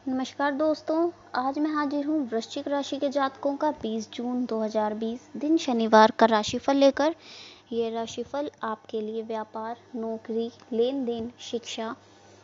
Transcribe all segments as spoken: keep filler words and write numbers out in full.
नमस्कार दोस्तों, आज मैं हाजिर हूँ वृश्चिक राशि के जातकों का बीस जून दो हज़ार बीस दिन शनिवार का राशिफल लेकर। ये राशिफल आपके लिए व्यापार, नौकरी, लेन देन, शिक्षा,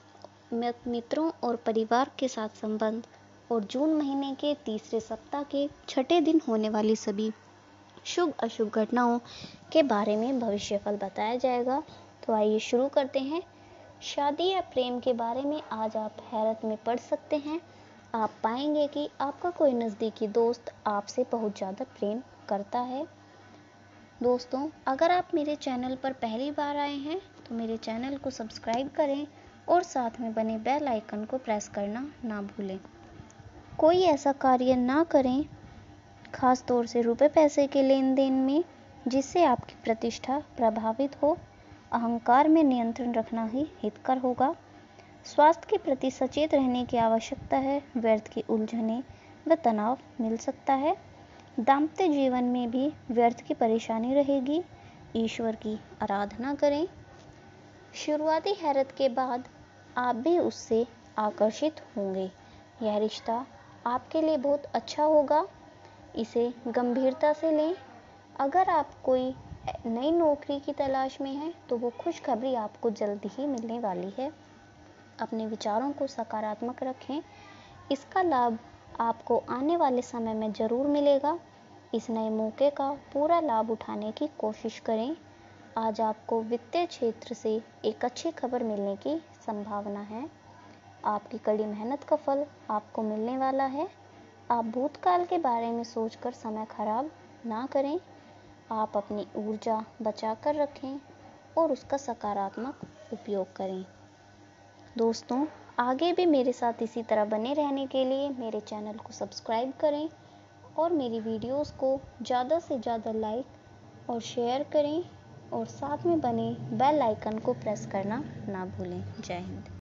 मित्रों और परिवार के साथ संबंध और जून महीने के तीसरे सप्ताह के छठे दिन होने वाली सभी शुभ अशुभ घटनाओं के बारे में भविष्यफल बताया जाएगा। तो आइए शुरू करते हैं। शादी या प्रेम के बारे में आज आप हैरत में पड़ सकते हैं। आप पाएंगे कि आपका कोई नज़दीकी दोस्त आपसे बहुत ज़्यादा प्रेम करता है। दोस्तों, अगर आप मेरे चैनल पर पहली बार आए हैं तो मेरे चैनल को सब्सक्राइब करें और साथ में बने बेल आइकन को प्रेस करना ना भूलें। कोई ऐसा कार्य ना करें, खास तौर से रुपए पैसे के लेन देन में, जिससे आपकी प्रतिष्ठा प्रभावित हो। अहंकार में नियंत्रण रखना ही हितकर होगा। स्वास्थ्य के प्रति सचेत रहने की आवश्यकता है। व्यर्थ की उलझनें व तनाव मिल सकता है। दाम्पत्य जीवन में भी व्यर्थ की परेशानी रहेगी। ईश्वर की आराधना करें। शुरुआती हैरत के बाद आप भी उससे आकर्षित होंगे। यह रिश्ता आपके लिए बहुत अच्छा होगा, इसे गंभीरता से लें। अगर आप कोई नई नौकरी की तलाश में हैं तो वो खुशखबरी आपको जल्द ही मिलने वाली है। अपने विचारों को सकारात्मक रखें, इसका लाभ आपको आने वाले समय में ज़रूर मिलेगा। इस नए मौके का पूरा लाभ उठाने की कोशिश करें। आज आपको वित्तीय क्षेत्र से एक अच्छी खबर मिलने की संभावना है। आपकी कड़ी मेहनत का फल आपको मिलने वाला है। आप भूतकाल के बारे में सोचकर समय खराब ना करें। आप अपनी ऊर्जा बचा कर रखें और उसका सकारात्मक उपयोग करें। दोस्तों, आगे भी मेरे साथ इसी तरह बने रहने के लिए मेरे चैनल को सब्सक्राइब करें और मेरी वीडियोस को ज़्यादा से ज़्यादा लाइक और शेयर करें और साथ में बने बेल आइकन को प्रेस करना ना भूलें। जय हिंद।